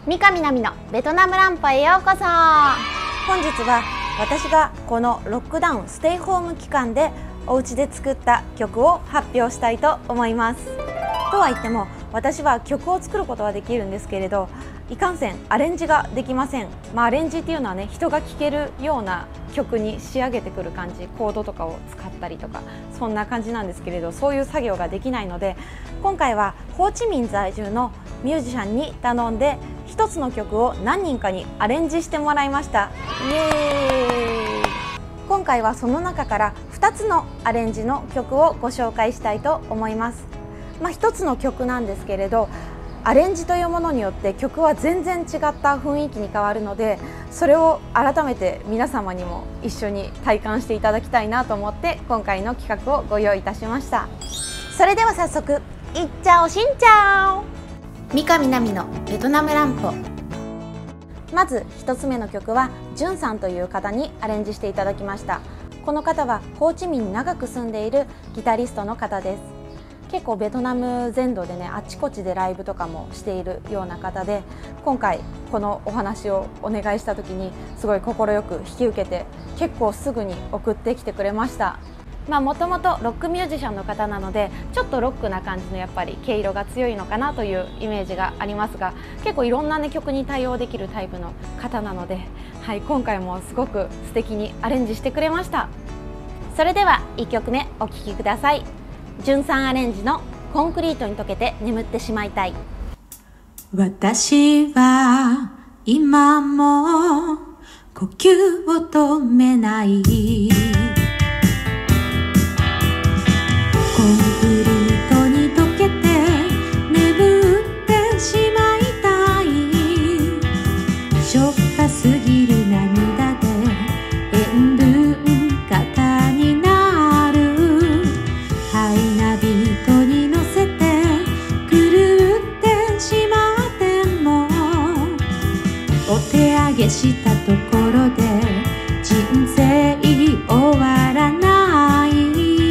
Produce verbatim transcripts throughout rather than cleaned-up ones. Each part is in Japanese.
三上奈美のベトナム乱歩へようこそ。 本日は私がこのロックダウンステイホーム期間でお家で作った曲を発表したいと思います。とは言っても私は曲を作ることはできるんですけれど、いかんせんアレンジができません。まあ、アレンジっていうのはね、人が聴けるような曲に仕上げてくる感じ、コードとかを使ったりとかそんな感じなんですけれど、そういう作業ができないので、今回はホーチミン在住のミュージシャンに頼んで一つの曲を何人かにアレンジしてもらいました。イエーイ。今回はその中からふたつのアレンジの曲をご紹介したいと思います。まあ、ひとつの曲なんですけれど、アレンジというものによって曲は全然違った雰囲気に変わるので、それを改めて皆様にも一緒に体感していただきたいなと思って今回の企画をご用意いたしました。それでは早速いっちゃおしんちゃお。 三上奈美のベトナム乱歩。 まずひとつめの曲はジュンさんという方にアレンジしていただきました。この方はホーチミンに長く住んでいるギタリストの方です。結構ベトナム全土でね、あちこちでライブとかもしているような方で、今回このお話をお願いした時にすごい快く引き受けて、結構すぐに送ってきてくれました。まあもともとロックミュージシャンの方なので、ちょっとロックな感じのやっぱり毛色が強いのかなというイメージがありますが、結構いろんな、ね、曲に対応できるタイプの方なので、はい、今回もすごく素敵にアレンジしてくれました。それではいっきょくめお聴きください。ジュンさんアレンジのコンクリートに溶けて眠ってしまいたい。 私は今も呼吸を止めない、コンクリートに溶けて眠ってしまいたい。しょっぱすぎる涙で塩分過多になる。ハイなビートに乗せて狂ってしまっても、お手上げしたところで人生終わらない。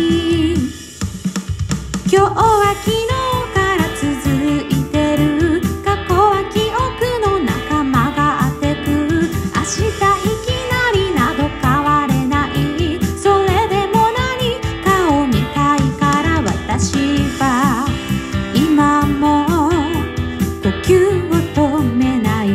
今日は昨日から続いてる、過去は記憶の仲間がってく。明日いきなりなど変われない。それでも何かを見たいから、私は今も呼吸を止めない。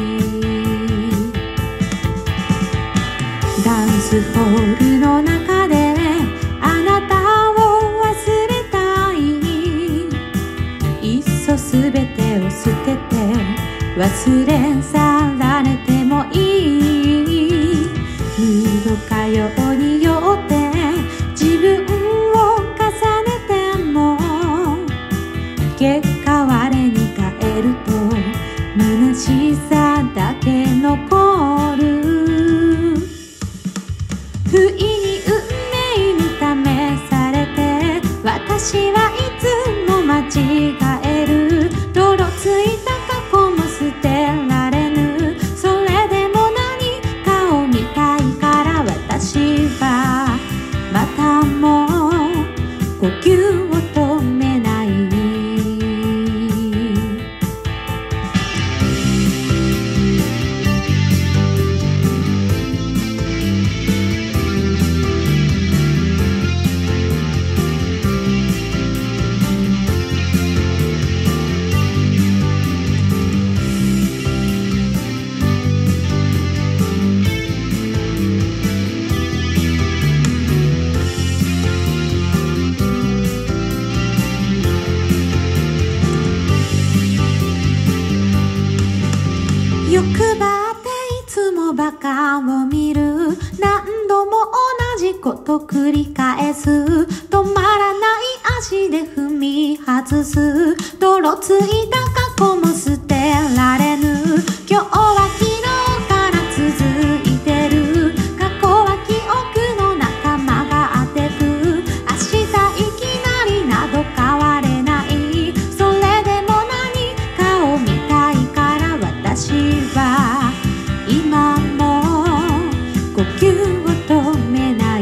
ダンスホールの中であなたを忘れたい。いっそすべてを捨てて忘れ去られてもいい。二度かようによって自分を重ねても、結果我に返ると虚しさだけ残る。不意に運命に試されて、私はいつも間違える。泥ついた過去も捨てられぬ。それでも何かを見たいから、私はまたも呼吸を止めない。欲張っていつもバカを見る。何度も同じこと繰り返す。止まらない足で踏み外す。泥ついた過去も捨てられぬ。今日は昨日から続いてる。過去は記憶の仲間がってく。明日いきなりなど変われない。それでも何かを見たいから、私は今も呼吸を止めない。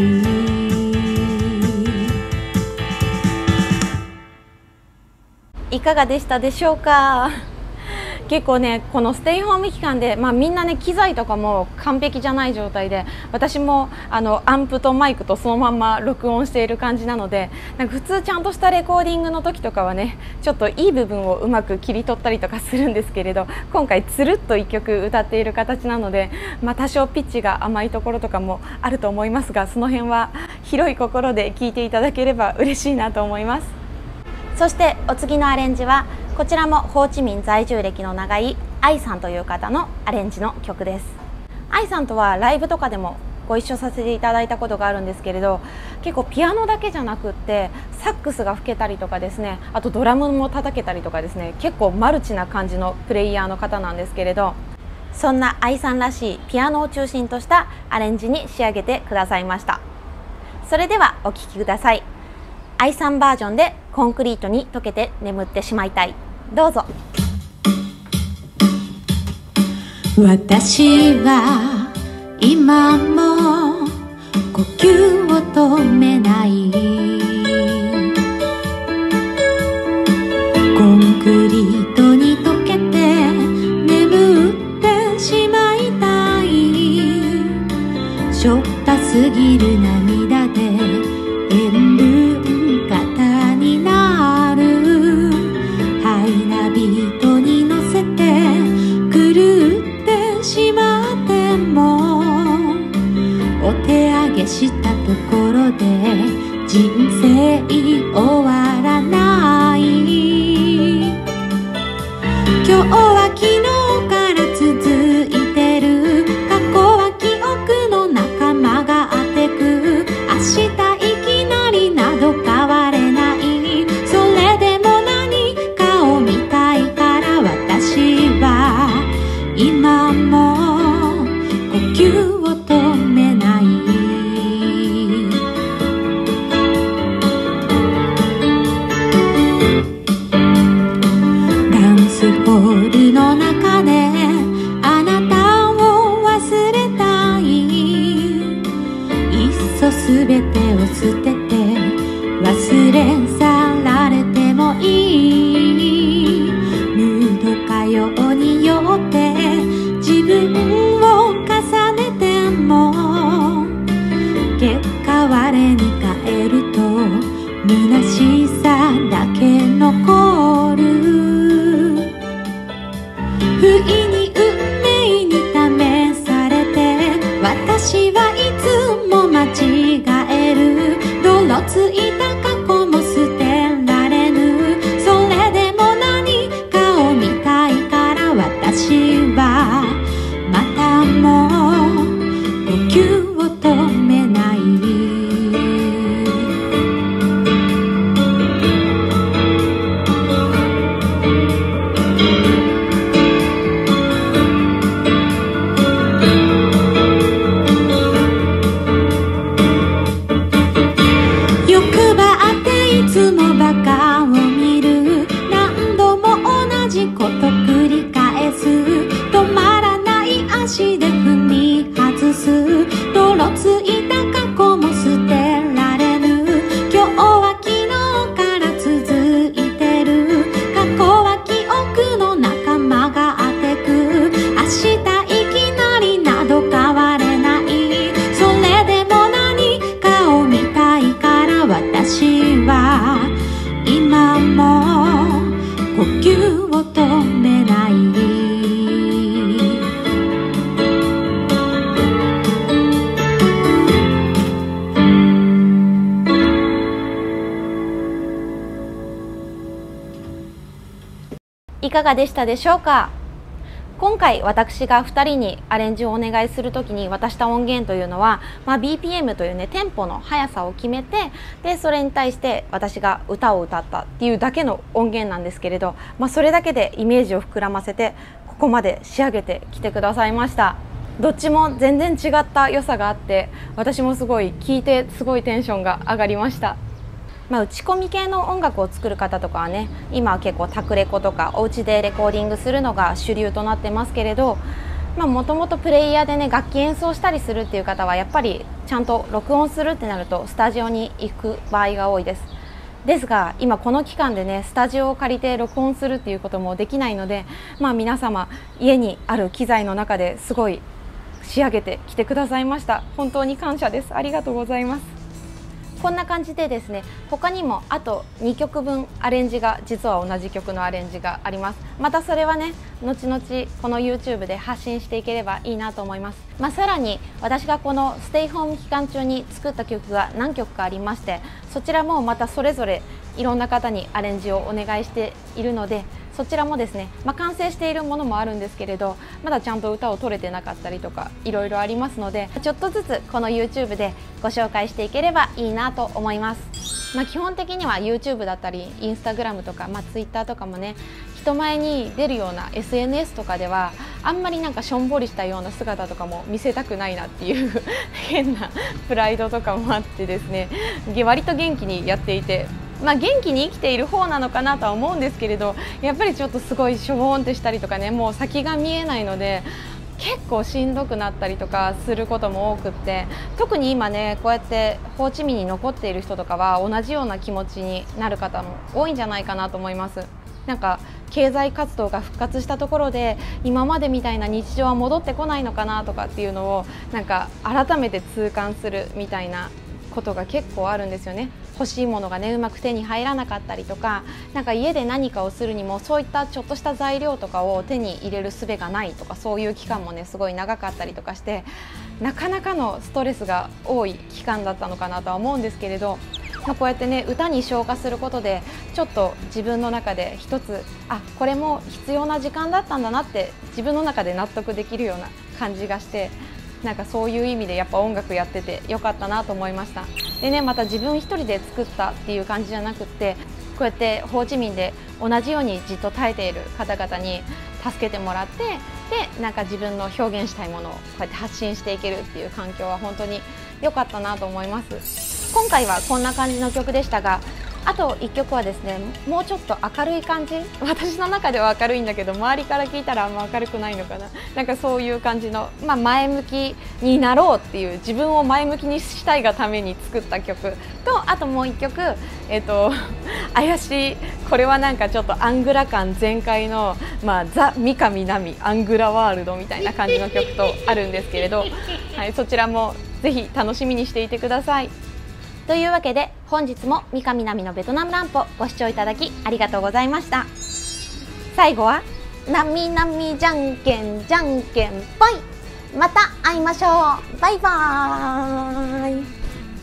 いかがでしたでしょうか。 結構ねこのステイホーム期間で、まあ、みんなね機材とかも完璧じゃない状態で、私もあのアンプとマイクとそのまんま録音している感じなので、なんか普通ちゃんとしたレコーディングの時とかはねちょっといい部分をうまく切り取ったりとかするんですけれど、今回つるっといっきょく歌っている形なので、まあ、多少ピッチが甘いところとかもあると思いますが、その辺は広い心で聴いていただければ嬉しいなと思います。そしてお次のアレンジはこちらもホーチミン在住歴の長い愛さんという方のアレンジの曲です。愛さんとはライブとかでもご一緒させていただいたことがあるんですけれど、結構ピアノだけじゃなくってサックスが吹けたりとかですね、あとドラムも叩けたりとかですね、結構マルチな感じのプレイヤーの方なんですけれど、そんな愛さんらしいピアノを中心としたアレンジに仕上げてくださいました。それではお聴きください。愛さんバージョンでコンクリートに溶けて眠ってしまいたい。どうぞ。 私は今も呼吸を止めない、コンクリートに溶けて眠ってしまいたい。しょったすぎる涙で塩分型になる、ハイなビートに乗せて狂ってしまっても、お手上げしたところで人生終わらない。今日は昨日から続いてる、過去は記憶の仲間が当てく、明日いきなりなど変われない。それでも何かを見たいから私は今も呼吸を止めない。ダンスホールの中であなたを忘れたい。いっそすべてを捨てて忘れ去られてもいい。ムード歌謡によって自分を重ねても、結果我に返ると虚しさだけ残る。不意に運命に試されて私はいつも間違える。泥ついた過去も捨てられぬ。それでも何かを見たいから私はまたも呼吸を止めない。欲張っていつもバカを見る。何度も同じこと繰り返す。止まらない足で踏み外す。泥ついた過去も捨てられぬ。今日は昨日から続いてる。過去は記憶の仲間が当てく。明日いきなりなど変われない。それでも何かを見たいから私は今も呼吸を止めない。 いかがでしたでしょうか。今回私がふたりにアレンジをお願いするときに渡した音源というのは、まあ、ビーピーエム というねテンポの速さを決めて、でそれに対して私が歌を歌ったっていうだけの音源なんですけれど、まあ、それだけでイメージを膨らませてここまで仕上げてきてくださいました。どっちも全然違った良さがあって、私もすごい聴いてすごいテンションが上がりました。まあ、打ち込み系の音楽を作る方とかはね、今は結構タクレコとかお家でレコーディングするのが主流となってますけれど、もともとプレイヤーでね楽器演奏したりするっていう方はやっぱりちゃんと録音するってなるとスタジオに行く場合が多いです。 ですが今この期間でねスタジオを借りて録音するっていうこともできないので、まあ皆様家にある機材の中ですごい仕上げてきてくださいました。本当に感謝です。ありがとうございます。こんな感じでですね、他にもあとにきょくぶんアレンジが、実は同じ曲のアレンジがあります。またそれはね後々この YouTube で発信していければいいなと思います。まあ、さらに私がこのステイホーム期間中に作った曲が何曲かありまして、そちらもまたそれぞれいろんな方にアレンジをお願いしているので、そちらもですね、まあ、完成しているものもあるんですけれど、まだちゃんと歌を取れてなかったりとかいろいろありますので、ちょっとずつこの YouTube でご紹介していければいいなと思います。まあ、基本的には YouTube だったり Instagram とか、まあ、Twitter とかもね、人前に出るような エスエヌエス とかではあんまりなんかしょんぼりしたような姿とかも見せたくないなっていう変なプライドとかもあってですね、割と元気にやっていて、まあ、元気に生きている方なのかなとは思うんですけれど、やっぱりちょっとすごいしょぼんってしたりとかね、もう先が見えないので結構しんどくなったりとかすることも多くって、特に今ねこうやってホーチミンに残っている人とかは同じような気持ちになる方も多いんじゃないかなと思います。なんか経済活動が復活したところで今までみたいな日常は戻ってこないのかなとかっていうのをなんか改めて痛感するみたいなことが結構あるんですよね。欲しいものがねうまく手に入らなかったりとか、なんか家で何かをするにもそういったちょっとした材料とかを手に入れる術がないとか、そういう期間もねすごい長かったりとかして、なかなかのストレスが多い期間だったのかなとは思うんですけれど、まあ、こうやってね歌に昇華することでちょっと自分の中で一つ、あ、これも必要な時間だったんだなって自分の中で納得できるような感じがして、なんかそういう意味でやっぱ音楽やっててよかったなと思いました。でね、また自分一人で作ったっていう感じじゃなくって、こうやってホーチミンで同じようにじっと耐えている方々に助けてもらって、でなんか自分の表現したいものをこうやって発信していけるっていう環境は本当に良かったなと思います。今回はこんな感じの曲でしたが、あといっきょくはですね、もうちょっと明るい感じ、私の中では明るいんだけど周りから聞いたらあんま明るくないのかな、なんかそういう感じの、まあ、前向きになろうっていう、自分を前向きにしたいがために作った曲と、あともういっきょく、えっと怪しい、これはなんかちょっとアングラ感全開の、まあ、ザ・三上奈美アングラワールドみたいな感じの曲とあるんですけれど、はい、そちらもぜひ楽しみにしていてください。というわけで本日も三上奈美のベトナム乱歩ご視聴いただきありがとうございました。最後はなみなみじゃんけんじゃんけんぽい、また会いましょう。バイバーイ。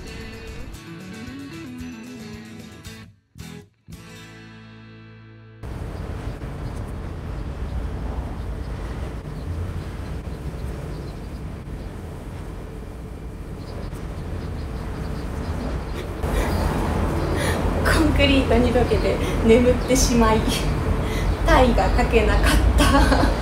コンクリートに溶けて眠ってしまい、タイが描けなかった。